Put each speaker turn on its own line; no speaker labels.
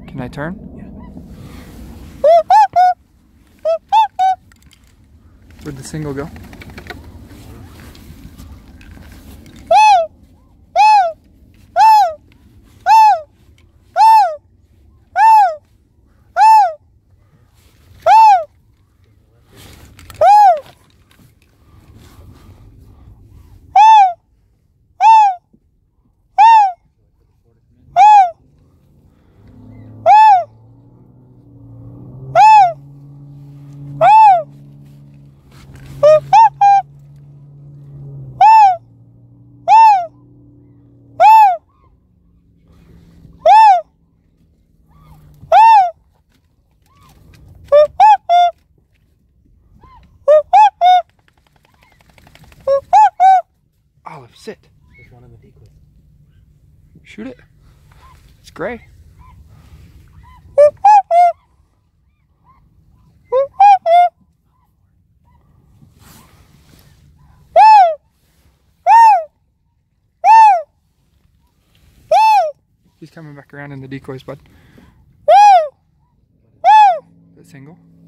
Can I turn?
Yeah.
Where'd the single go? Olive, sit.
There's one in the decoy.
Shoot it. It's gray. He's coming back around in the decoys, bud. That single.